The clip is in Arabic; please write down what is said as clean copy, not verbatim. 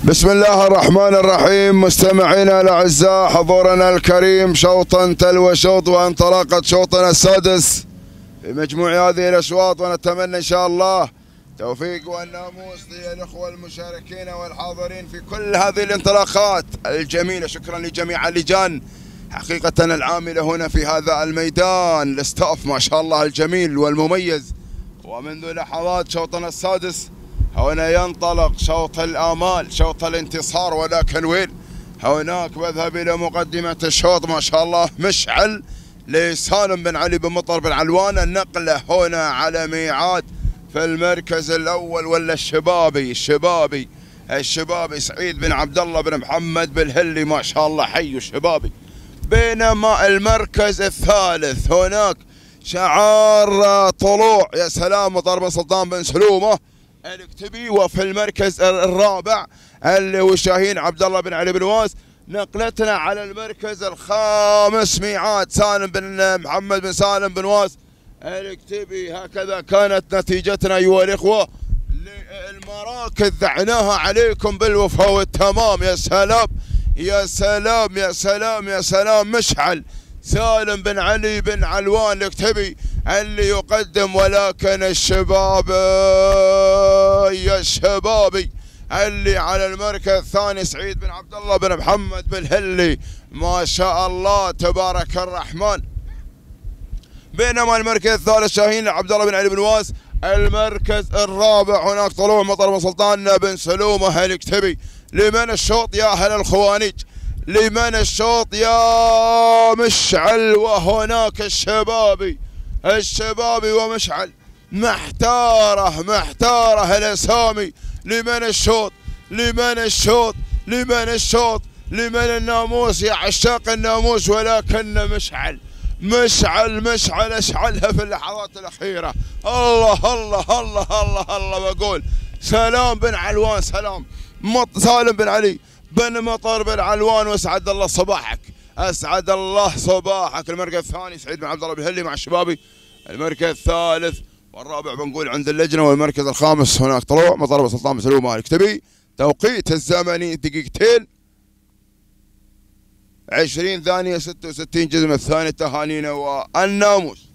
بسم الله الرحمن الرحيم. مستمعينا الاعزاء، حضورنا الكريم شوطا تلو شوط وانطلاقه شوطنا السادس في مجموع هذه الاشواط، ونتمنى ان شاء الله توفيق والناموس للاخوه المشاركين والحاضرين في كل هذه الانطلاقات الجميله. شكرا لجميع اللجان حقيقه العامله هنا في هذا الميدان، الاستاف ما شاء الله الجميل والمميز. ومنذ لحظات شوطنا السادس هنا ينطلق شوط الآمال، شوط الانتصار، ولكن وين هناك بذهب إلى مقدمة الشوط ما شاء الله مشعل لسالم بن علي بن مطر بن علوان. النقلة هنا على ميعاد في المركز الأول، ولا الشبابي سعيد بن عبد الله بن محمد بالهلي ما شاء الله حي الشبابي. بينما المركز الثالث هناك شعار طلوع يا سلام مطر بن سلطان بن سلومه الكتبي، وفي المركز الرابع اللي هو شاهين عبد الله بن علي بن واس. نقلتنا على المركز الخامس ميعاد سالم بن محمد بن سالم بن واس الكتبي. هكذا كانت نتيجتنا ايها الاخوه للمراكز، دعناها عليكم بالوفاء والتمام. يا سلام يا سلام يا سلام يا سلام، مشعل سالم بن علي بن علوان الكتبي اللي يقدم، ولكن الشبابي اللي على المركز الثاني سعيد بن عبد الله بن محمد بالهلي ما شاء الله تبارك الرحمن. بينما المركز الثالث شاهين عبد الله بن علي بن واس. المركز الرابع هناك طلوع مطر بن سلطان بن سلومه الكتبي. لمن الشوط يا اهل الخوانيج؟ لمن الشوط يا مشعل؟ وهناك الشبابي ومشعل محتاره الاسامي. لمن الناموس يا عشاق الناموس، ولكن مشعل اشعلها في اللحظات الاخيره. الله بقول سلام بن علوان، سالم بن علي بن مطر بن علوان، واسعد الله صباحك، اسعد الله صباحك. المركز الثاني سعيد بن عبد الله بالهلي مع الشبابي. المركز الثالث والرابع بنقول عند اللجنه، والمركز الخامس هناك طلوع مطر بن سلطان بن سلومه الكتبي. توقيت الزمني دقيقتين 20 ثانيه 66 جزم الثاني. تهانينا والناموس.